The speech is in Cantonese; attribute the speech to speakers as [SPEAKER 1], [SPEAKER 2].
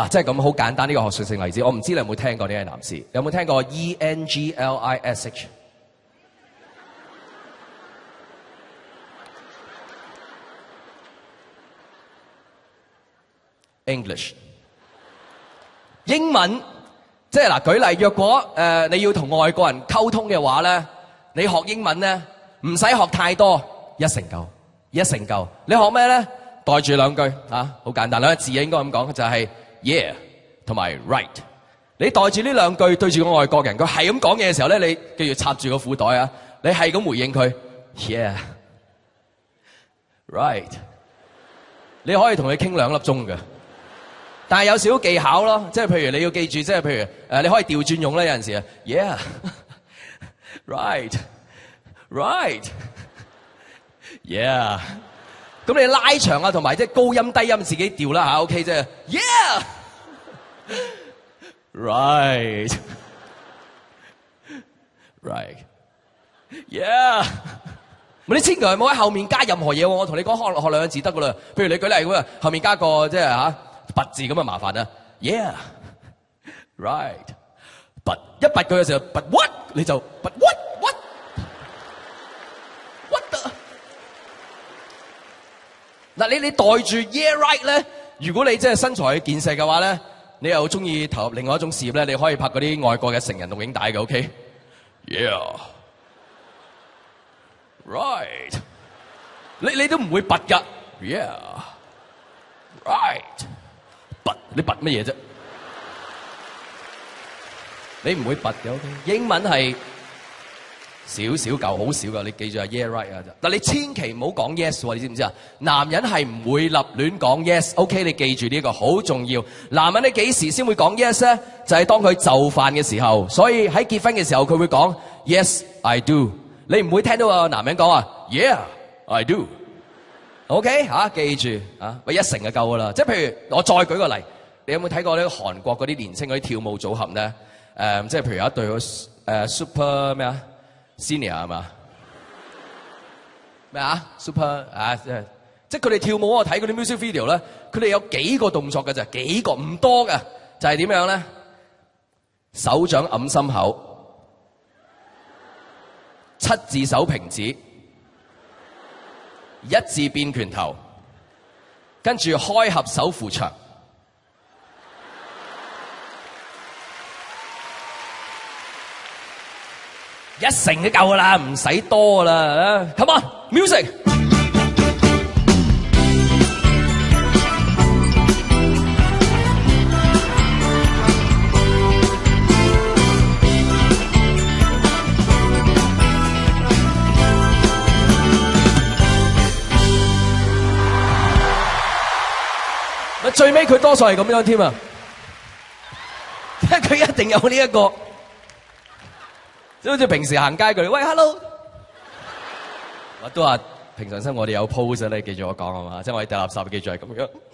[SPEAKER 1] 嗱，即係咁好簡單呢個學術性例子，我唔知你有冇聽過呢位男士，你有冇聽過 ENGLISH？ English 英文，即係嗱舉例，若果你要同外國人溝通嘅話咧，你學英文咧唔使學太多，一成夠。你學咩咧？袋住兩句啊，好簡單，兩個字應該咁講，就係 yeah 同埋 right。你袋住呢兩句對住個外國人，佢係咁講嘢嘅時候咧，你記住插住個褲袋啊，你係咁回應佢 yeah right。你可以同佢傾2粒鐘嘅。但係有少少技巧咯，即係譬如你要記住，即係譬如你可以調轉用咧，有陣時啊 ，yeah， right，yeah， 咁你拉長啊，同埋即係高音低音自己調啦嚇 ，OK 即係 yeah，right，yeah， 你千祈唔好喺後面加任何嘢喎，我同你講學2個字得噶啦，譬如你舉例咁啊，後面加個即係嚇。拔字咁啊麻煩啊 ，yeah， right， 拔一拔佢嘅時候，拔 what 你就拔 what the 嗱你袋住 yeah right 咧，如果你即係身材健碩嘅話咧，你又中意投入另外一種事業咧，你可以拍嗰啲外國嘅成人錄影帶嘅 ，OK，yeah， right， 你都唔會拔㗎 ，yeah， right。拔你拔乜嘢啫？你唔會拔嘅 ，OK？ 英文係少嚿，好少噶。你記住啊 ，yeah right 啊。但你千祈唔好講 yes 喎，你知唔知啊？男人係唔會立亂講 yes，OK？ 你記住呢個好重要。男人你幾時先會講 yes 咧？就係當佢就範嘅時候。所以喺結婚嘅時候，佢會講 yes I do。你唔會聽到個男人講啊 yeah I do。OK 嚇，記住啊，喂1成就夠噶啦。即係譬如我再舉個例，你有冇睇過呢個韓國嗰啲年青嗰啲跳舞組合咧？即係譬如有一隊Super 咩啊 Senior 係嘛？咩啊 Super 啊即係佢哋跳舞我睇嗰啲 music video 咧，佢哋有幾個動作嘅啫，幾個唔多嘅，就係點樣咧？手掌揞心口，7字手平指。1字變拳頭，跟住開合手扶牆，1成就夠噶啦，唔使多噶啦。Come on music。最尾佢多數係咁樣添啊！佢一定有呢一個，即好似平時行街佢喂 hello， 我都話平常心我哋有 pose 咧，記住我講係嘛？即係我哋掉垃圾記住係咁樣。